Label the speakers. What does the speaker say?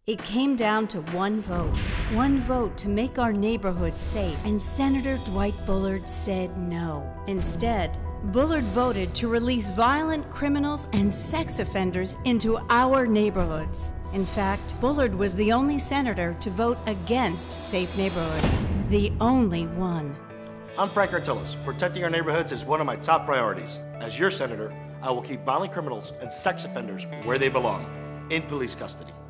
Speaker 1: It came down to one vote to make our neighborhoods safe, and Senator Dwight Bullard said no. Instead, Bullard voted to release violent criminals and sex offenders into our neighborhoods. In fact, Bullard was the only senator to vote against safe neighborhoods. The only one.
Speaker 2: I'm Frank Artillis. Protecting our neighborhoods is one of my top priorities. As your senator, I will keep violent criminals and sex offenders where they belong, in police custody.